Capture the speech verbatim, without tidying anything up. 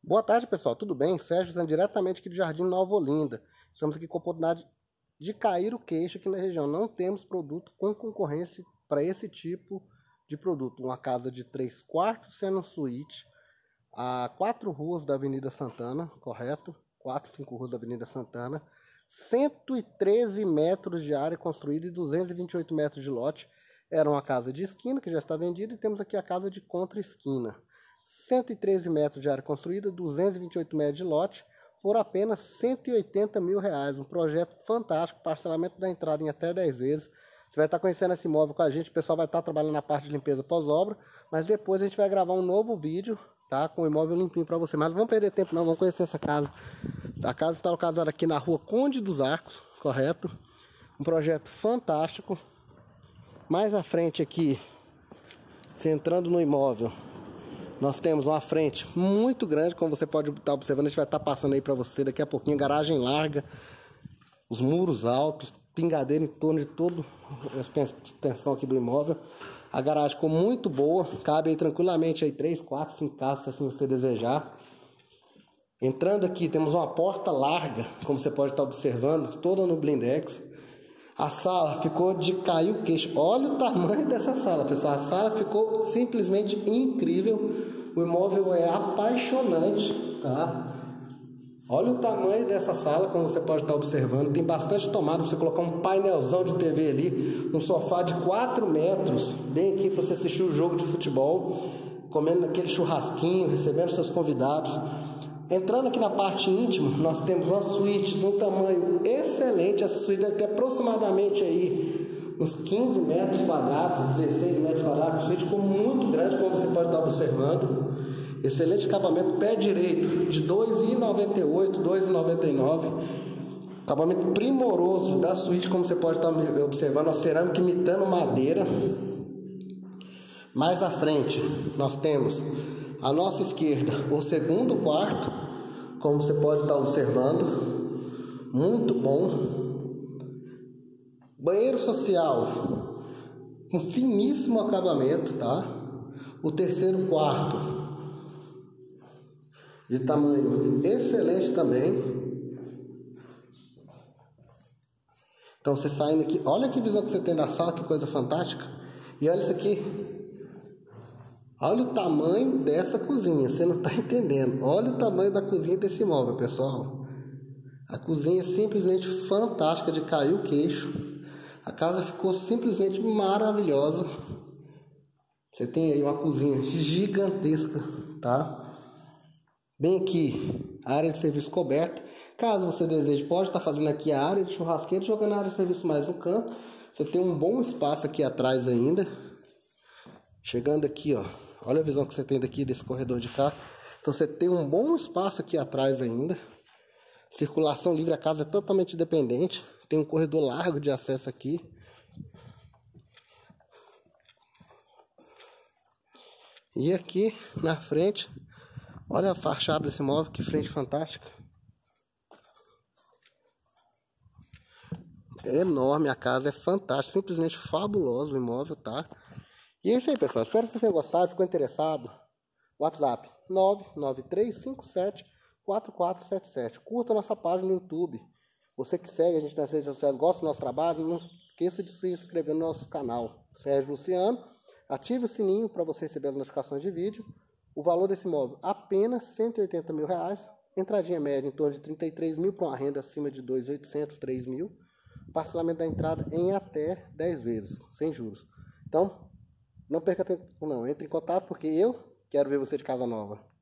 Boa tarde, pessoal. Tudo bem? Sérgio Zan, diretamente aqui do Jardim Nova Olinda. Estamos aqui com a oportunidade de cair o queixo aqui na região. Não temos produto com concorrência para esse tipo de produto. Uma casa de três quartos, sendo suíte, a quatro ruas da Avenida Santana, correto? Quatro, cinco ruas da Avenida Santana. cento e treze metros de área construída e duzentos e vinte e oito metros de lote. Era uma casa de esquina que já está vendida e temos aqui a casa de contra-esquina. cento e treze metros de área construída, duzentos e vinte e oito metros de lote, por apenas cento e oitenta mil reais. Um projeto fantástico, parcelamento da entrada em até dez vezes. Você vai estar conhecendo esse imóvel com a gente, o pessoal vai estar trabalhando na parte de limpeza pós-obra, mas depois a gente vai gravar um novo vídeo, tá? Com o imóvel limpinho para você. Mas não vamos perder tempo não, vamos conhecer essa casa. A casa está localizada aqui na rua Conde dos Arcos, correto? Um projeto fantástico. Mais à frente aqui, você entrando no imóvel, nós temos uma frente muito grande, como você pode estar observando, a gente vai estar passando aí para você daqui a pouquinho, garagem larga, os muros altos, pingadeira em torno de toda a extensão aqui do imóvel. A garagem ficou muito boa, cabe aí tranquilamente aí três, quatro, cinco casas, se assim você desejar. Entrando aqui temos uma porta larga, como você pode estar observando, toda no blindex. A sala ficou de cair o queixo. Olha o tamanho dessa sala, pessoal. A sala ficou simplesmente incrível. O imóvel é apaixonante, tá? Olha o tamanho dessa sala, como você pode estar observando. Tem bastante tomada para você colocar um painelzão de T V ali. Um sofá de quatro metros, bem aqui para você assistir o jogo de futebol. Comendo aquele churrasquinho, recebendo seus convidados. Entrando aqui na parte íntima, nós temos uma suíte de um tamanho excelente. Essa suíte deve ter aproximadamente aí uns quinze metros quadrados, dezesseis metros quadrados. A suíte ficou muito grande, como você pode estar observando. Excelente acabamento, pé direito de dois reais e noventa e oito centavos, dois reais e noventa e nove centavos. Acabamento primoroso da suíte, como você pode estar observando, a cerâmica imitando madeira. Mais à frente, nós temos à nossa esquerda o segundo quarto, como você pode estar observando, muito bom. Banheiro social, com finíssimo acabamento, tá? O terceiro quarto, de tamanho excelente também. Então você saindo aqui, olha que visão que você tem da sala, que coisa fantástica. E olha isso aqui. Olha o tamanho dessa cozinha, você não está entendendo. Olha o tamanho da cozinha desse imóvel, pessoal. A cozinha é simplesmente fantástica, de cair o queixo. A casa ficou simplesmente maravilhosa. Você tem aí uma cozinha gigantesca, tá? Bem aqui, a área de serviço coberta. Caso você deseje, pode estar fazendo aqui a área de churrasqueiro, jogando a área de serviço mais no canto. Você tem um bom espaço aqui atrás ainda. Chegando aqui, ó. Olha a visão que você tem daqui desse corredor de cá. Então você tem um bom espaço aqui atrás ainda. Circulação livre, a casa é totalmente independente. Tem um corredor largo de acesso aqui. E aqui na frente, olha a fachada desse imóvel, que frente fantástica. É enorme, a casa é fantástica, simplesmente fabuloso o imóvel, tá? E é isso aí, pessoal. Espero que vocês tenham gostado. Ficou interessado? WhatsApp nove nove três cinco sete quatro quatro sete sete. Curta a nossa página no YouTube. Você que segue a gente nas redes sociais, gosta do nosso trabalho, não esqueça de se inscrever no nosso canal. Sérgio Luciano. Ative o sininho para você receber as notificações de vídeo. O valor desse imóvel apenas cento e oitenta mil reais. Entradinha média em torno de trinta e três mil para uma renda acima de dois mil e oitocentos, três mil. Parcelamento da entrada em até dez vezes, sem juros. Então, não perca tempo, não. Entre em contato porque eu quero ver você de casa nova.